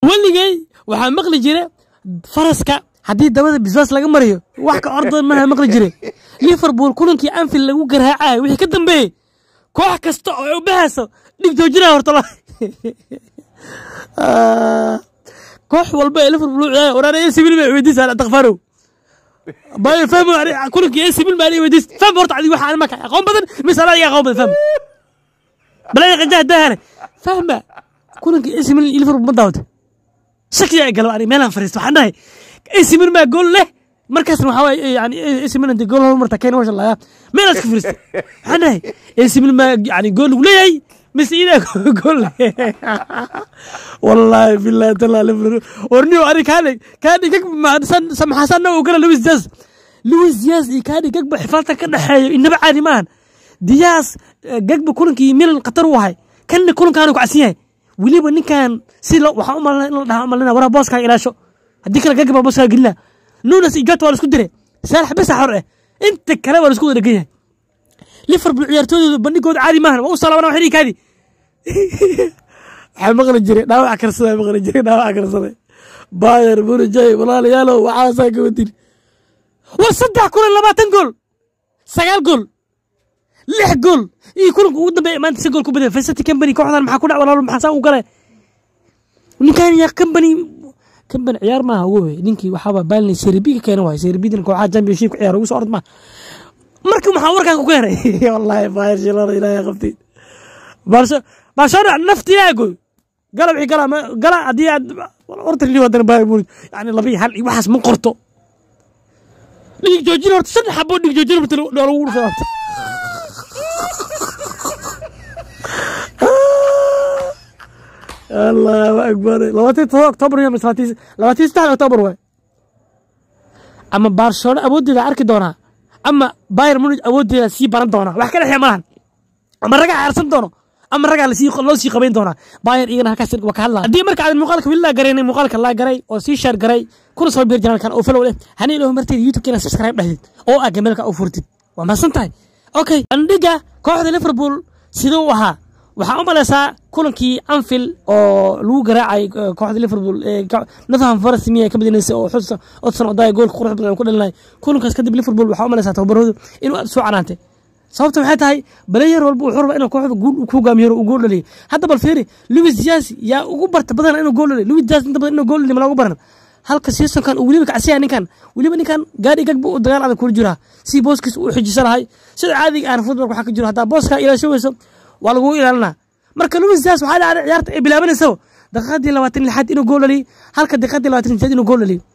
weligay waxaa maqli jira faraska haddii dabada bisbaas laga mariyo wax ka ordoon maaha maqli jire Liverpool kulankii Anfield lagu garaacay wixii ka dambeeyay koox kasta oo u bahayso dhig joojina horta la koox walba ee Liverpool waraanay sibil ma weydiisay taqfaro باي فهم كلك يا سيبل مالي وديس فهم horta adiga waxa aan ma ka aqoon badan misala iga aqoon badan faham بلا يقجاه دهر فهم كلك اسم Liverpool ma daawad shaki ay gal ari meelan fariisto waxaan dhahay اسم ma gool leh markaas waxa yani اسم inta gool hor marta keen waxa la meel iska fariisto waxaan dhahay اسم ma yani gool ugu leeyahay مسينا gool والله بالله تعالى Liverpool ورنيو ari كان يقب مع سمحسن وقال لويس دياز كان يقب حفالته كدخايو انبا عادي مان دياز قب كلنكي ميل قطر وهاي كان كلن كانوا كعسيين وليبا نكان سي لو waxa umalna wara booska ilaasho hadii kala qab booska gilna nuunas ijaat wala isku dire saalax bas xor ah inta kale wala isku dhagay Liverpool ciyaartooydu bandhigood caadi maahan waa u salaamana xiriir kaadi waxa maqli jiray dhaawac karsaday Bayern Munich walaalayaal waxa saaga wadin wa 3 kulan 20 gool 9 gool 6 gool iyo kulanka ugu dambeeyay maanta 6 gool ku baday Feisati Company kooxdan maxaa ku dhac walaal maxaa uu galay ninkan ya Company ciyaar ma aha way ninkii waxa baalni Serie B keenay way Serie B din kooxaha Championship ku ciyaar ugu soo ordma markii maxaa warkaan ku keenay wallahi Bayern jilada ilaahay qabtay Barcelona naftiyaagu قال وحي قال ادي ورت اللي ودنا بايرن يعني لبي حل waxaas ma qorto dhig joojin horta saddex xabo dhig joojin marta loo wurfaa الله اكبر 23 اكتوبر يوم 23 اكتوبر way ama Barcelona awoodida arki doona ama Bayern Munich awoodida si baran doona wax kala xeemaan ama raga aarsan doono ama raga loo sii qabayn doona Bayern igana halkaas waa ka hadlaa hadii marka aad muuqaalka willa gareynay muuqaalka la garay oo si share garay kuna soo biir janaalkan oo follow leh hani loo martay YouTube-kana subscribe dhahdid oo aad gamelka u furtid waa maasantahay okay andhiga kooxda Liverpool sidoo waxa u malaysaa kulankii Anfield oo lagu garaacay kooxda Liverpool Nottingham Forest miya ka badinaysa oo xudsan oday gool qurux badan ku dhalinay kulankaas kadib Liverpool waxa u malaysaa tababaroodu inuu soo canaantay sababta waxay tahay player walba wuxuu rabaa inuu kooxda guul ku hogaamiyo oo gool dhaliyo hadda bal fiiri Luis Diaz yaa ugu barta badan inuu gool dhaliyo Luis Diaz inta badan inuu gool dhaliyo ma lagu baran halka seasonkan uu waliba kacsiya waliba ninkan gaari gagba u dagaal adag ku jira si booskis uu xijisanahay sida caadiga aan football waxa ka jiro hadda booska ilaashayso waa lagu ilaalina marka Luis Diaz waxa la ciyaarta ay bilaabanayso daqiiqadii 26 inuu gool dhaliyo halka daqiiqadii 27 inuu gool dhaliyo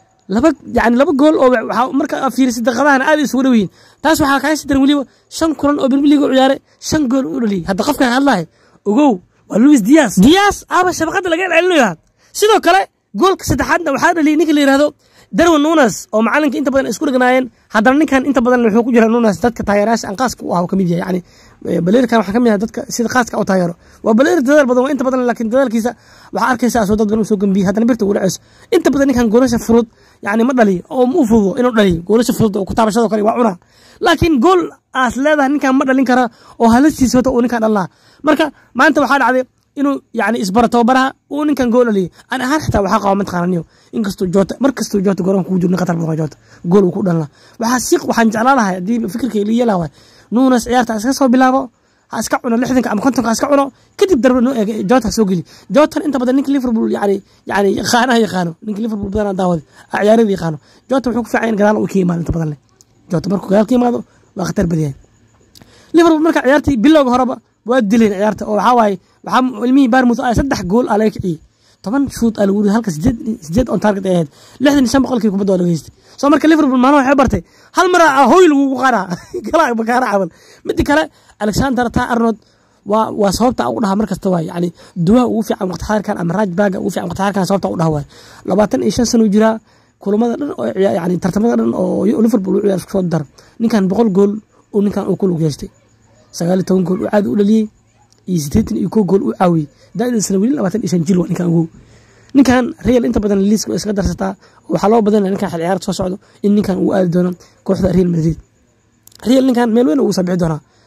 laba gool oo waxa marka fiirsi daqiiqadahan aad isugu dhaweeyeen taas waxa ka haysan waliba 5 kulan oo Premier League u ciyaaray 5 gool u dhaliyay hadda qofka hadlahay ogow waa Luis Diaz aba shabaqada laga ilaalinayo sidoo kale goolka saddexaadna waxa dhaliyay ninka la yiraahdo Darwin Núñez oo macalinka inta badan isku dhignaayeen haddana ninkan inta badan wuxuu ku jiraa Núñez dadka taageeraasha aan qaas ku ah kamid yahay yani baleerkan waxa kamid ah dadka sida qaaska oo taageero waa baleer dadaal badan inta badan laakiin dadaalkiisa waxa arkaysaa soo dad badan soo gambiye haddana birta uu dhaceys inta badan ninkan goolasha furud يعني ما دلي أو مو فوضى إنه دلي قولش فوضى وكتاب شذا كري وعنا لكن قول أصل هذا نكان ما دلين كرا وهلسي سوت ونكان الله مركا ما أنت وحال عادي إنه يعني إصبرت وبرها ونكان قول لي أنا حتى وحقه من تقارنيه إن كستو جوت مركز تو جوت قرن كوجود نقطة بوجوت قول وكود الله وحسيق وحنجعل لها دي فكرة اللي يلا نونس عيارة أساسه بلابه اسكعنا لحدنك ام كنتك اسكعنا كدب درب جوتها سوقلي جوتها انت بدل نيك ليفربول يعني خانه يخانو نيك ليفربول بدل داود عياري يخانو جوتها وحو كفاعين قال او كيما انت بدل جوتها markuu قال كيما waa khatar badiyay ليفربول marka ciyaartii bilowga horeba waa dileen ciyaarta oo waxa waay waxa ilmihi Bournemouth ay 3 gool alay kiciyay 10 shoot ala wuri halka 8 on target ahead 65% kubadda laga haystay soo marka Liverpool maana waxay bartay hal mar hooy lagu qaraa kala bakaara camal mid kale Alexander Arnold waa sababta ugu dhaha markasta waa yani duwa ugu fiican waqti xaarkan ama Rajbaga ugu fiican waqti xaarkan sababta ugu dhaha waa 25 sano jira kulamada dhan oo yani tartamada dhan oo Liverpool u ciyaar soo dar ninkan 100 gool oo ninkan uu ku lug yeeshtay 19 gool oo aad u dhaliyay iyo 82 gool uu caawiyay daadin sano wili 25 jil ninkan Real inta badan liiska iska darsataa waxa loo badan ninkan ciyaar soo socdo in ninkan uu aad doono kooxda Real Madrid Real ninkan meel weyn uu sabixi doona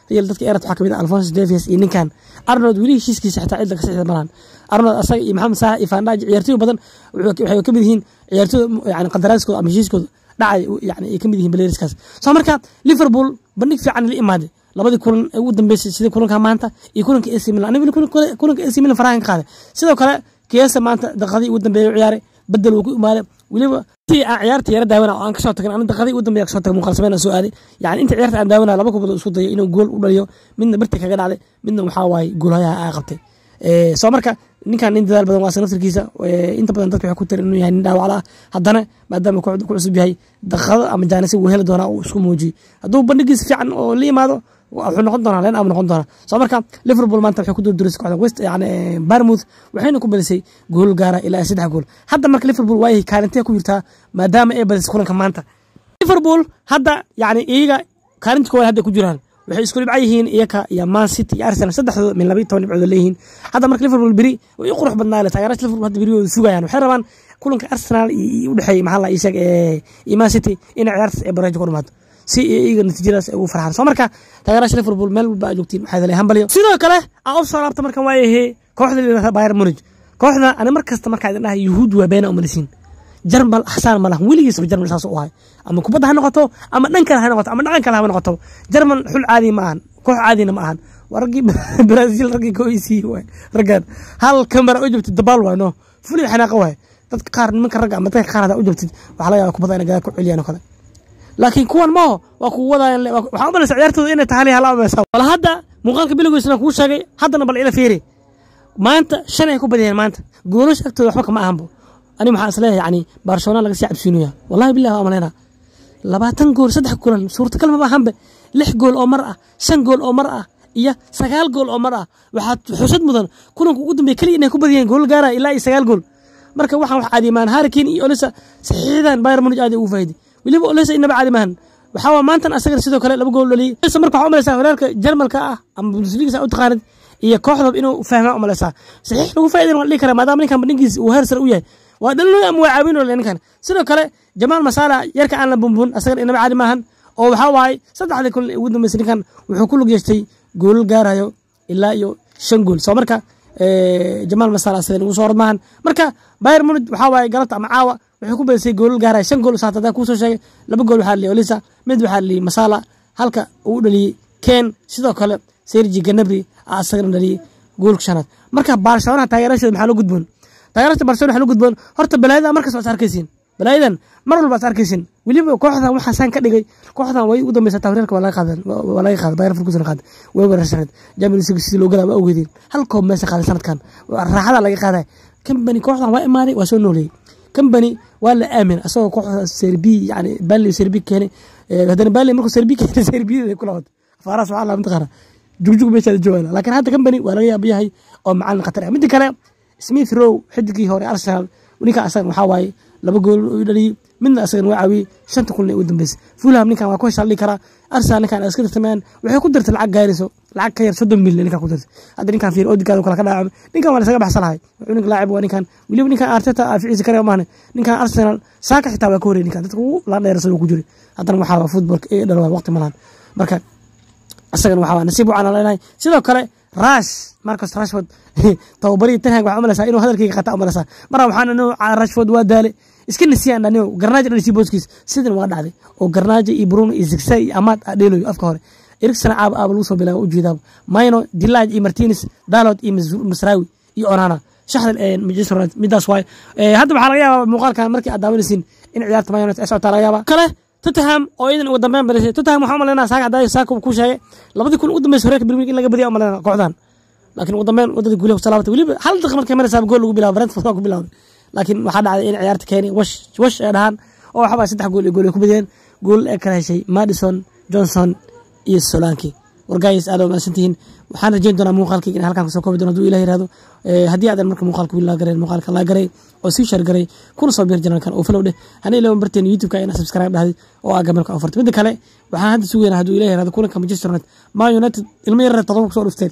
real dadka eerad waxa kamid ah Alphonso Davies iyo ninkan Arnold wili heshiiskiisa xitaa cid ka saxiixda malan Arnold asaga iyo Maxamed Salah iyo Van Dijk ciyaartoy badan waxay kamid yihiin ciyaartoy yani qadaraaskooda ama heshiiskooda dhacay yani ay kamid yihiin playerskaas soo marka Liverpool bandhig fiican la imaaday labadii kulan ee ugu dambeysay sida kulanka maanta iyo kulanka AC Milan aniga kulanka AC Milan farahan ka qaaday sidoo kale Kiesa maanta daqiiqadii ugu dambeeyay ciyaaray بدل وكو ماله وليبا تي عيارتي يرد داونا أنا كشوت كان أنا دقيقة قدام يك شوت مقال سمعنا سؤالي يعني أنت عيارت عن داونا لما كنت بصوت إنه جول ولا من برتك كذا عليه من محاوي جول هيا عقبته سامرك نكان نين دال بدل ما سنة الكيسة أنت بدل تطلع كتير إنه يعني داو على هذانا ما دام كل عصب هاي دخل أما جانسي وهلا دونا وسكو موجي هذا بنجلس في عن ليه ما هذا وحنا قدرنا لين أمر قدرنا سامرك ليفربول ما أنت بحكي كتير درس كذا ويست يعني بارموث وحين يكون بلسي جول جارة إلى سيدها جول حتى مرك ليفربول واي كانت يكويرتها ما دام إيه بس كلنا كمان أنت ليفربول هذا يعني إيه كانت كوي هذا كجيران waxay isku dhibcayihiin iyaka iyo Man City iyo Arsenal saddexdu min 12 dhibcood leeyihiin hada marka Liverpool biri way qurux badnaa taageerayaasha Liverpool hada biri sugayaan waxay rabaan kulanka Arsenal iyo u dhaxay maxaa la isag ee Man City in ciyaarta ay baraajo ku dhamaado si iyaga natiijadaas ay ugu farxaan soo marka taageerayaasha Liverpool meel walba ay joogtiin waxay leeyahay hambaliyo sidoo kale aan u soo laabta marka waayahay kooxda Bayern Munich kooxda ana markasta marka ay dhahay Yuhuud waa been oo malisiin جرمال أحسن ماله وليس بجرمال أساس وهاي أما كبده هنقطه أما ننكر هنقطه أما نعنكر هنقطه جرمال حل عادي معهن كوح عادي معهن ورقي برازيل رقي كويسي وين رجال هل كاميرا أجبت الدبال وينه فلي حنا قوي تذكر من كرجع متى كان هذا أجبت وحلايا كبده أنا جاي كعليا وكذا لكن كون ما وكودا وحامل سعيرته إن تعالي هلا ما يسوي ولا هذا مقال كبير يقول سنة كوش شيء هذا نبل إلى فيري ما أنت شنو يكون بدين ما أنت قولوش أكتر وحبك ما أهمه أنا محاسله يعني برشلونة لقى سيعب سينويا والله بالله أمانة لبعتن جول صدق كلن صورة كلمة ما هم 6 جول أو مرأة 5 جول أو مرأة إياه 9 جول أو مرأة وحد حسد مدن كلهم قدام بكلي إنه كبدين جول جارة إلا 9 جول مركب واحد عادي مان هاركين يقولس صحيحا بايرن مونيخ عادي وفايدي واللي بقولس إنه بعد مان وحاول ما أنت أستقر سيدو كلا لما بقول لي لسه مركب عمله سافرك جرمال كأ أم بندسليغا سأو تقارن إيه كوحدة إنه فاهم عمله سا صحيح لو فايدين ولا كلام ما دام كان بنجز وهرسر وياه ودلوا أم وعابين ولا إن كان سنة كلا جمال مسألة يركع على بومبون أصغر إنما عادي ماهن أو حواي صدق على كل ودهم مسني كان وحكوا جشتي جول جاريو إلا يو شنقول سو مركا جمال مسألة أصغر وصور ماهن مركا بايرن مونيخ وحواي قلت معاوة وحكوا بس جول جاري شنقول ساعة ده كوسو شيء لما جول حالي ولسه مد حالي مسألة هلكا ودلي كان سيدا كلا سيرجي جنبري أصغر ندلي جول كشانات مركا برشلونة تايرش محلو قدبون تايرت برشلونة حلو جدا هرت بلايدا مركز وساركيسين بلايدا مرة وساركيسين ولي كوحدة وحسن كدقي كوحدة وي قدام يستوريك ولا يخاذ باير في كوزن قاد ويبرشلونة جامل سكسي لو قلب أو جديد هل كم مسك على سنة كان راح هذا لا يخاذه كم بني كوحدة واي ماري وسنولي كم بني ولا آمن أسوأ كوحدة سربي يعني بالي سربي كان هذا بالي مركز سربي كان سربي كل هذا فراس وعلى منطقة جوجو بيش الجوال لكن هذا كم بني ولا يبيه هاي أو معنا قطر من كلام سميث رو حدقي هوري أرسنال ونيكا أصلا محاواي لما قول يدري من أصلا وعوي شنت كلنا قدام بس فولها منيكا ما كويس على كرا أرسنال كان أسكت تمام وحي قدرت العق جايرسو العق كير صدم ملي نيكا قدرت هذا نيكا في أودي كذا وكلا كذا نيكا ولا سجى بحصل هاي ونيكا لاعب ونيكا ولي نيكا أرتتا في عز كرا مانه نيكا أرسنال ساكت حتى ولا كوري نيكا تقول لا نيرسل وكجوري هذا محاوا فوتبول إيه ده وقت ملان مركا أصلا محاوا نسيبه على لا سيدا كلا راش ماركوس راشفورد توبري تنهج وعمله سا إنه هذا الكي قطع عمله سا مرة وحنا إنه على راشفورد ودالي إسكن نسيان إنه قرناج اللي يسيبوسكيس سيدنا واحد عادي أو قرناج يبرون إزكسي أمات أديلو أفكار إركسن عاب لوسو بلا وجود ماينو ديلاج مارتينيز دالوت مسراوي يونانا شحن الآن مجلس ميداس واي هذا بحرية مقال كان مركي أداول سين إن عيارة ماينو أسعى ترى كله تتهم أو إذا ودمان بريء تتهم محمد لنا ساق عداي ساكو كل شيء لابد يكون قدام مسهرك بريمير إلا قبل يوم لنا قعدان لكن ودمان ودد يقوله سلامته ولي هل تخمر كمان ساب جول وبلا برنت فوق بلا لكن ما حد على إن عيارة كاني وش الآن أو حبا ستة جول يقول يكون جول أكره شيء ماديسون جونسون سولانكي ورجايس ألو ما سنتين وحنا جينا مقالك إن هالكان سوكو بدنا دو إلى هذا هدي هذا المركب مقالك بالله جري مقالك الله جري أو سيشر جري كل صبير جنا كان أوفلو ده هني لو برتين يوتيوب كأنا سبسكرايب هذه أو أجملك أوفرت بدك عليه وحنا هذا سوينا هدو إلى هذا كله كم جسرنا ما يونايتد المير تطوق صور ستيت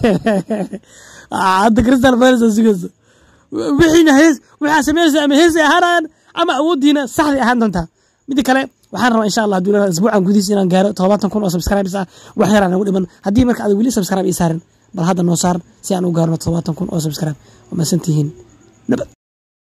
عند كريستال بالاس الزجاج وحين هيز وحاسمير زي هران أما أود هنا صح هاندنتا بدك عليه waxaan rabaa insha Allah haduu isbuucan gudihiisa inaan gaaro 7,000 oo subscribers ah wax yar aan ugu dhiman haddii marka aad weli subscribe ii saarin bal hadda noo saar si aan u gaarno 7,000 oo subscribe ma santihiin nabad